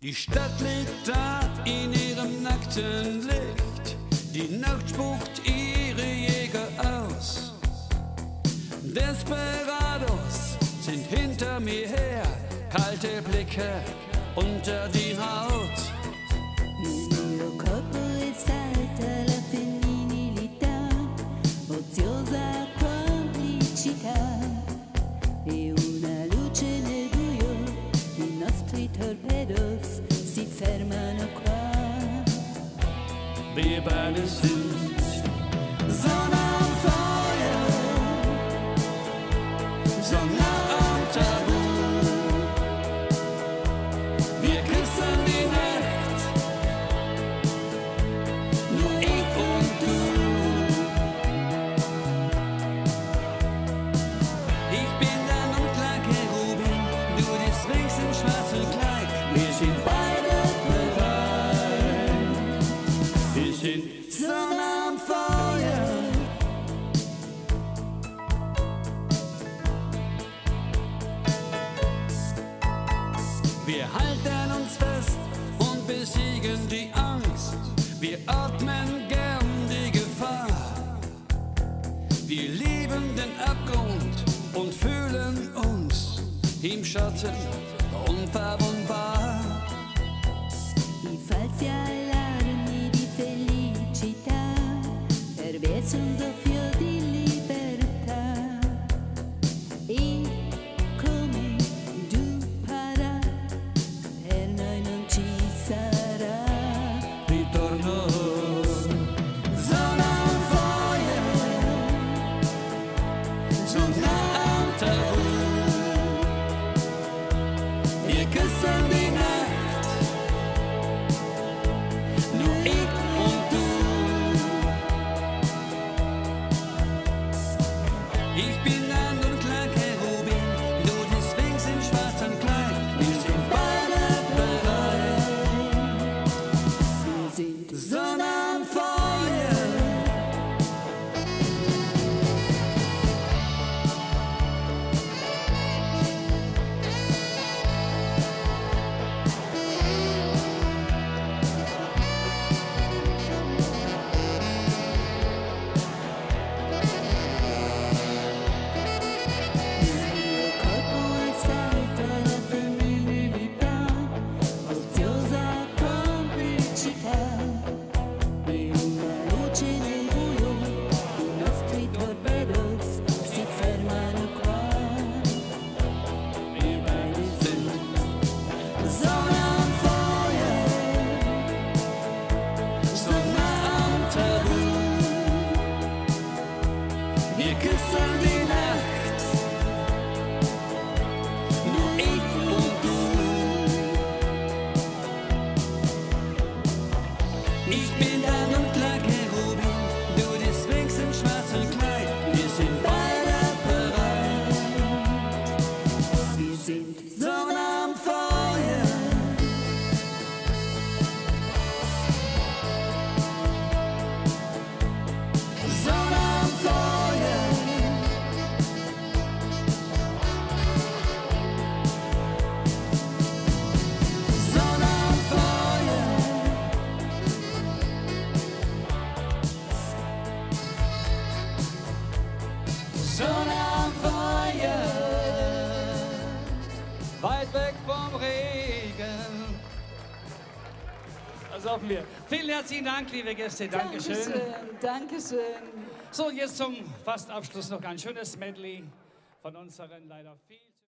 Die Stadt liegt da in ihrem nackten Licht. Die Nacht spuckt ihre Jäger aus. Desperados sind hinter mir her, kalte Blicke unter die Haut. Il mio corpo è salta la femminilità, oziosa complicità e una luce nel buio, i nostri torpedos si fermano qua. Wir beide sind Sonne am Feuer, Sonne am Tabu. Wir küssen die Nacht, nur ich und du. Ich bin dein dunkler Cherubin, du die Sphinx im schwarzen Kleid. Wir sind beide bereit. Wir sind Sonne am Feuer. Wir halten uns fest und besiegen die Angst. Wir atmen gern die Gefahr. Wir lieben den Abgrund und fühlen uns im Schatten unverwundbar. I falsi allarmi di felicità perverso un doppio di libertà. E come du para per noi non ci sarà. Ritorno. Sonne am Feuer, Sonne am Tabu. Wir küssen die Nacht, nur ich und du. Ich bin ein dunkler Cherubin, du die Sphinx im schwarzen Kleid. Wir sind beide bereit. Wir sind Sonne am Feuer. il mio corpo è salta la femminilità, oziosa complicità e una luce nel buio, i nostri torpedos si fermano qua. Wir beide sind Sonne am Feuer, Sonne am Tabu. Wir küssen die Nacht, nur ich und du. Ich bin dein dunkler Cherubin, du die Sphinx im schwarzen Kleid. Wir sind beide bereit. Wir sind Sonne am Feuer. Sonne am Feuer. Sonne am Feuer. Sonne am Feuer. Weit weg vom Regen. Das hoffen wir. Vielen herzlichen Dank, liebe Gäste. Dankeschön. Dankeschön. So, jetzt zum fast Abschluss noch ein schönes Medley von unseren leider vielen